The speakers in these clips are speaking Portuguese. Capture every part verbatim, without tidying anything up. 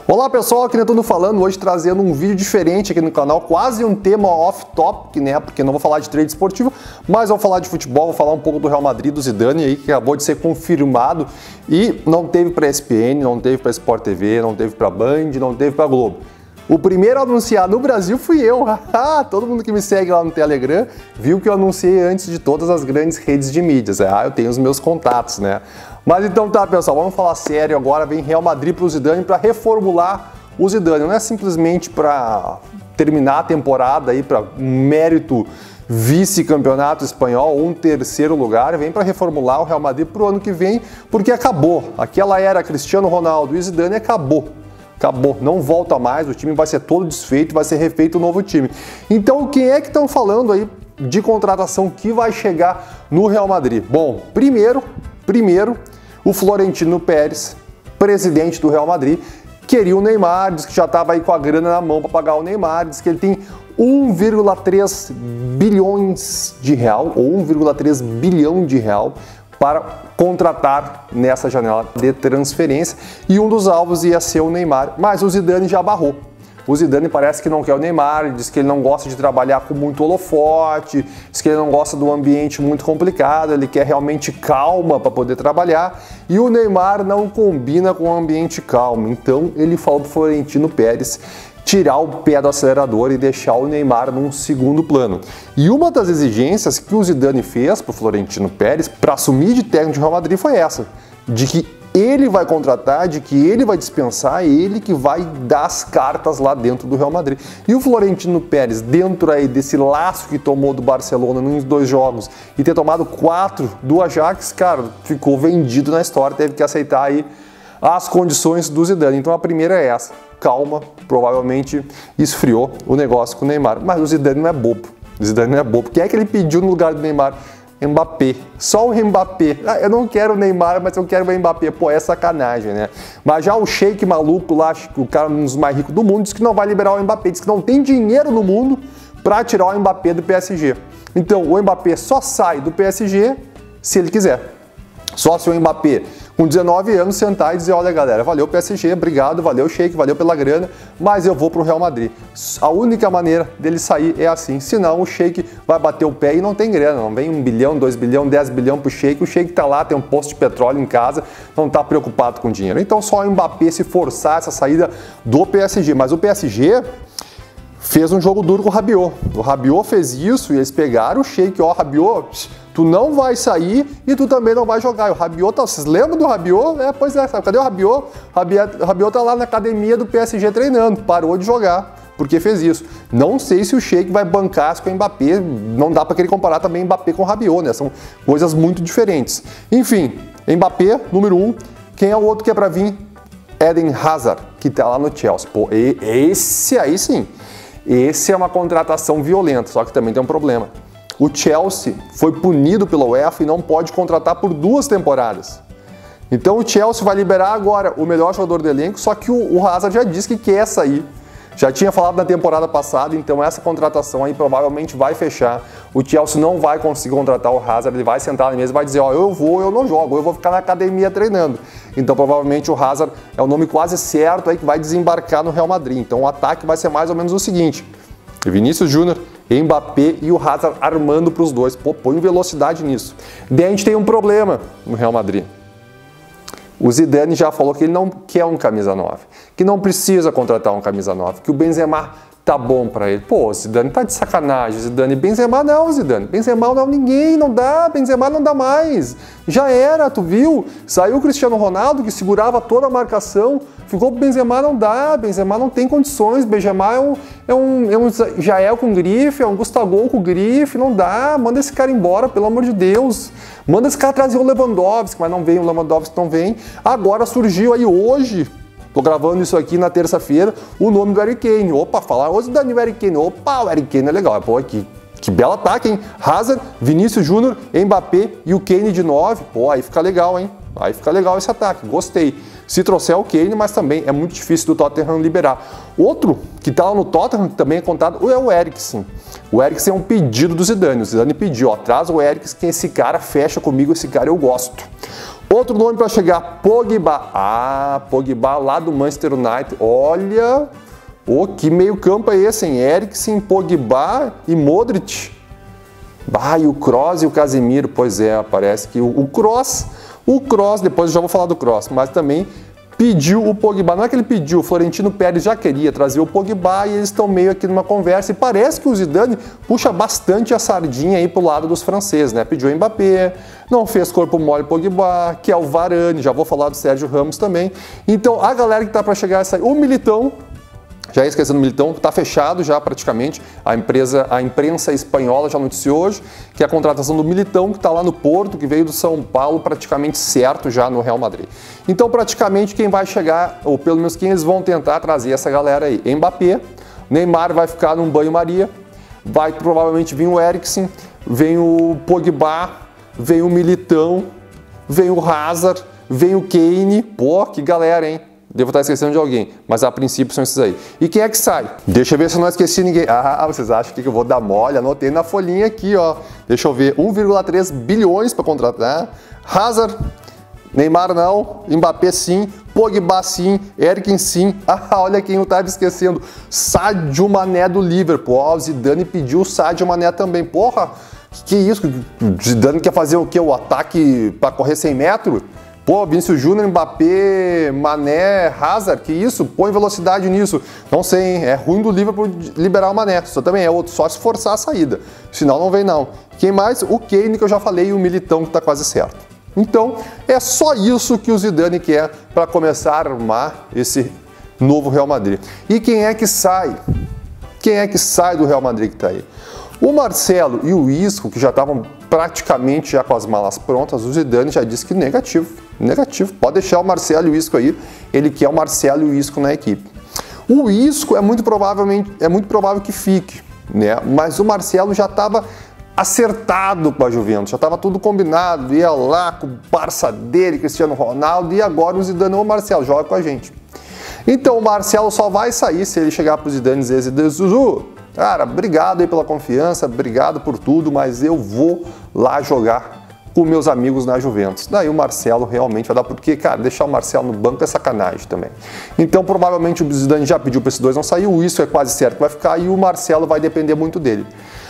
Olá pessoal, aqui Netuno falando, hoje trazendo um vídeo diferente aqui no canal, quase um tema off-topic, né, porque não vou falar de trade esportivo, mas vou falar de futebol, vou falar um pouco do Real Madrid, do Zidane aí, que acabou de ser confirmado e não teve para E S P N, não teve para Sport T V, não teve para Band, não teve para Globo. O primeiro a anunciar no Brasil fui eu, todo mundo que me segue lá no Telegram viu que eu anunciei antes de todas as grandes redes de mídias, ah, eu tenho os meus contatos, né. Mas então tá, pessoal, vamos falar sério agora. Vem Real Madrid para o Zidane para reformular o Zidane. Não é simplesmente para terminar a temporada aí para um mérito vice-campeonato espanhol ou um terceiro lugar. Vem para reformular o Real Madrid para o ano que vem, porque acabou. Aquela era Cristiano Ronaldo e Zidane acabou. Acabou, não volta mais, o time vai ser todo desfeito, vai ser refeito um novo time. Então quem é que estão falando aí de contratação que vai chegar no Real Madrid? Bom, primeiro, primeiro, o Florentino Pérez, presidente do Real Madrid, queria o Neymar, diz que já estava aí com a grana na mão para pagar o Neymar, diz que ele tem um vírgula três bilhões de real, ou um vírgula três bilhão de real, para contratar nessa janela de transferência, e um dos alvos ia ser o Neymar, mas o Zidane já barrou. O Zidane parece que não quer o Neymar, diz que ele não gosta de trabalhar com muito holofote, diz que ele não gosta do ambiente muito complicado, ele quer realmente calma para poder trabalhar, e o Neymar não combina com o ambiente calmo. Então ele falou para o Florentino Pérez tirar o pé do acelerador e deixar o Neymar num segundo plano. E uma das exigências que o Zidane fez para o Florentino Pérez para assumir de técnico de Real Madrid foi essa, de que ele vai contratar, de que ele vai dispensar, ele que vai dar as cartas lá dentro do Real Madrid. E o Florentino Pérez, dentro aí desse laço que tomou do Barcelona nos dois jogos e ter tomado quatro do Ajax, cara, ficou vendido na história, teve que aceitar aí as condições do Zidane. Então a primeira é essa, calma, provavelmente esfriou o negócio com o Neymar. Mas o Zidane não é bobo, o Zidane não é bobo. Quem é que ele pediu no lugar do Neymar? Mbappé, só o Mbappé. Ah, eu não quero o Neymar, mas eu quero o Mbappé. Pô, é sacanagem, né? Mas já o Sheik maluco lá, o cara um dos mais ricos do mundo, diz que não vai liberar o Mbappé, diz que não tem dinheiro no mundo para tirar o Mbappé do P S G. Então o Mbappé só sai do P S G se ele quiser. Só se o Mbappé, com dezenove anos, sentar e dizer, olha galera, valeu P S G, obrigado, valeu Sheik, valeu pela grana, mas eu vou pro Real Madrid. A única maneira dele sair é assim, senão o Sheik vai bater o pé e não tem grana, não vem um bilhão, dois bilhão, dez bilhão pro Sheik, o Sheik tá lá, tem um posto de petróleo em casa, não tá preocupado com dinheiro. Então só o Mbappé se forçar essa saída do P S G, mas o P S G fez um jogo duro com o Rabiot. O Rabiot fez isso e eles pegaram o Sheik, ó, Rabiot, tu não vai sair e tu também não vai jogar. E o Rabiot, tá, vocês lembram do Rabiot? É, pois é, sabe, cadê o Rabiot? O Rabiot tá lá na academia do P S G treinando, parou de jogar, porque fez isso. Não sei se o Sheik vai bancar com o Mbappé, não dá para querer comparar também Mbappé com o Rabiot, né? São coisas muito diferentes. Enfim, Mbappé, número um. Quem é o outro que é para vir? Eden Hazard, que tá lá no Chelsea. Pô, e, esse aí sim. Esse é uma contratação violenta, só que também tem um problema. O Chelsea foi punido pela UEFA e não pode contratar por duas temporadas. Então o Chelsea vai liberar agora o melhor jogador do elenco, só que o, o Hazard já disse que quer sair. Já tinha falado na temporada passada, então essa contratação aí provavelmente vai fechar. O Chelsea não vai conseguir contratar o Hazard, ele vai sentar na mesa e vai dizer, ó, eu vou, eu não jogo, eu vou ficar na academia treinando. Então provavelmente o Hazard é o nome quase certo aí que vai desembarcar no Real Madrid. Então o ataque vai ser mais ou menos o seguinte, Vinícius Júnior, Mbappé e o Hazard armando para os dois. Pô, põe velocidade nisso. Daí a gente tem um problema no Real Madrid. O Zidane já falou que ele não quer um camisa nove, que não precisa contratar um camisa nove, que o Benzema tá bom para ele. Pô, Zidane tá de sacanagem, Zidane. Benzema não, Zidane. Benzema não, ninguém, não dá, Benzema não dá mais. Já era, tu viu? Saiu o Cristiano Ronaldo, que segurava toda a marcação, ficou pro Benzema, não dá, Benzema não tem condições, Benzema é um, é um, é um Jael com grife, é um Gustavo com grife, não dá, manda esse cara embora, pelo amor de Deus. Manda esse cara trazer o Lewandowski, mas não vem, o Lewandowski não vem. Agora surgiu aí hoje, tô gravando isso aqui na terça-feira, o nome do Eric Kane. Opa, falar hoje da Eric Kane. Opa, o Eric Kane é legal. Pô, que, que belo ataque, hein? Hazard, Vinícius Júnior, Mbappé e o Kane de nove. Pô, aí fica legal, hein? Aí fica legal esse ataque, gostei. Se trouxer o Kane, mas também é muito difícil do Tottenham liberar. Outro que tá lá no Tottenham, que também é contado, é o Eriksen. O Eriksen é um pedido do Zidane. O Zidane pediu, ó, traz o Eriksen, que esse cara fecha comigo, esse cara eu gosto. Outro nome para chegar, Pogba. Ah, Pogba lá do Manchester United. Olha, oh, que meio campo é esse, hein? Eriksen, Pogba e Modric. Ah, e o Kroos e o Casemiro. Pois é, parece que o, o Kroos, o Kroos, depois eu já vou falar do Kroos, mas também pediu o Pogba. Não é que ele pediu, o Florentino Pérez já queria trazer o Pogba e eles estão meio aqui numa conversa. E parece que o Zidane puxa bastante a sardinha aí pro lado dos franceses, né? Pediu o Mbappé, não fez corpo mole Pogba, que é o Varane, já vou falar do Sérgio Ramos também. Então a galera que tá para chegar essa aí, o Militão, já esquecendo o Militão, está fechado já praticamente. A empresa, a imprensa espanhola já noticiou hoje que a contratação do Militão, que está lá no Porto, que veio do São Paulo, praticamente certo já no Real Madrid. Então praticamente quem vai chegar, ou pelo menos quem eles vão tentar trazer essa galera aí, Mbappé, Neymar vai ficar num banho-maria, vai provavelmente vir o Eriksen, vem o Pogba, vem o Militão, vem o Hazard, vem o Kane, pô, que galera, hein? Devo estar esquecendo de alguém, mas a princípio são esses aí. E quem é que sai? Deixa eu ver se eu não esqueci ninguém. Ah, vocês acham que eu vou dar mole? Anotei na folhinha aqui, ó. Deixa eu ver, um vírgula três bilhões para contratar. Hazard, Neymar não, Mbappé sim, Pogba sim, Eriksen sim. Ah, olha quem eu estava esquecendo. Sadio Mané do Liverpool. Ó, o Zidane pediu o Sadio Mané também. Porra, que isso? O Zidane quer fazer o quê? O ataque para correr cem metros? Pô, Vinícius Júnior, Mbappé, Mané, Hazard, que isso? Põe velocidade nisso. Não sei, hein? É ruim do Liverpool liberar o Mané. Só também é outro, só se forçar a saída. Senão não vem não. Quem mais? O Kane, que eu já falei, e o Militão, que tá quase certo. Então, é só isso que o Zidane quer para começar a armar esse novo Real Madrid. E quem é que sai? Quem é que sai do Real Madrid que tá aí? O Marcelo e o Isco, que já estavam praticamente já com as malas prontas, o Zidane já disse que negativo, negativo. Pode deixar o Marcelo e o Isco aí, ele quer o Marcelo e o Isco na equipe. O Isco é muito provavelmente, é muito provável que fique, né? Mas o Marcelo já estava acertado com a Juventus, já estava tudo combinado, ia lá com o Barça dele, Cristiano Ronaldo, e agora o Zidane, ô Marcelo, joga com a gente. Então o Marcelo só vai sair se ele chegar para o Zidane e dizer, Zidane, Zuzu, cara, obrigado aí pela confiança, obrigado por tudo, mas eu vou lá jogar com meus amigos na Juventus. Daí o Marcelo realmente vai dar, porque, cara, deixar o Marcelo no banco é sacanagem também. Então, provavelmente o Zidane já pediu para esses dois não sair, o Isco é quase certo que vai ficar e o Marcelo vai depender muito dele.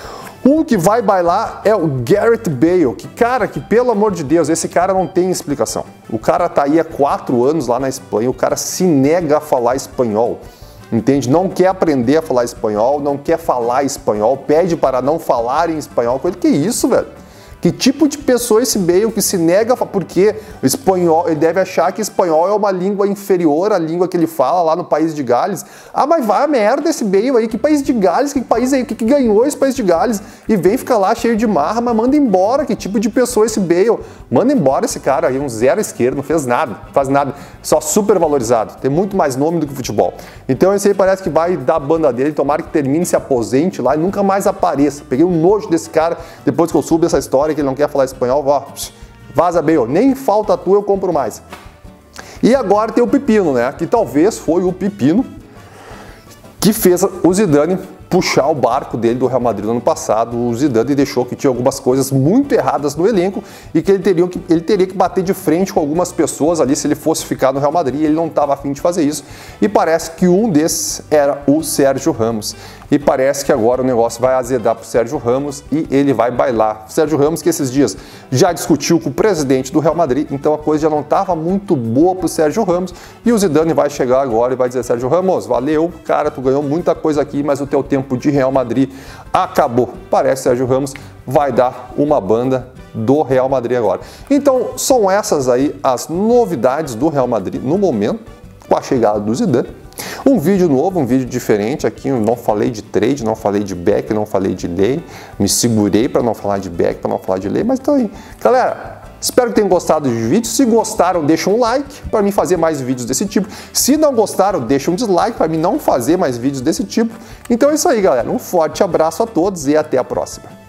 Um que vai bailar é o Gareth Bale, que, cara, que pelo amor de Deus, esse cara não tem explicação. O cara tá aí há quatro anos lá na Espanha, o cara se nega a falar espanhol. Entende? Não quer aprender a falar espanhol, não quer falar espanhol, pede para não falar em espanhol com ele. Que isso, velho? Que tipo de pessoa é esse Bale que se nega a falar? Porque o espanhol, ele deve achar que espanhol é uma língua inferior à língua que ele fala lá no país de Gales. Ah, mas vai a merda esse Bale aí, que país de Gales, que país aí, que, que ganhou esse país de Gales? E vem ficar lá cheio de marra, mas manda embora, que tipo de pessoa é esse Bale? Manda embora esse cara aí, um zero esquerdo, não fez nada, não faz nada, só super valorizado, tem muito mais nome do que futebol. Então esse aí parece que vai dar a banda dele, tomara que termine, se aposente lá e nunca mais apareça. Peguei um nojo desse cara, depois que eu soube essa história, que ele não quer falar espanhol, ó, vaza Bale, nem falta tu, eu compro mais. E agora tem o Pepino, né, que talvez foi o Pepino que fez o Zidane puxar o barco dele do Real Madrid no ano passado. O Zidane deixou que tinha algumas coisas muito erradas no elenco e que ele teria que, ele teria que bater de frente com algumas pessoas ali se ele fosse ficar no Real Madrid. Ele não estava afim de fazer isso e parece que um desses era o Sérgio Ramos. E parece que agora o negócio vai azedar para o Sérgio Ramos e ele vai bailar. O Sérgio Ramos que esses dias já discutiu com o presidente do Real Madrid, então a coisa já não estava muito boa para o Sérgio Ramos e o Zidane vai chegar agora e vai dizer, Sérgio Ramos, valeu, cara, tu ganhou muita coisa aqui, mas o teu tempo de Real Madrid acabou. Parece que o Sérgio Ramos vai dar uma banda do Real Madrid agora. Então são essas aí as novidades do Real Madrid no momento, com a chegada do Zidane. Um vídeo novo, um vídeo diferente aqui, eu não falei de trade, não falei de back, não falei de lei, me segurei para não falar de back, para não falar de lei, mas então aí. Galera, espero que tenham gostado do vídeo, se gostaram, deixa um like para mim fazer mais vídeos desse tipo, se não gostaram, deixa um dislike para mim não fazer mais vídeos desse tipo. Então é isso aí, galera, um forte abraço a todos e até a próxima.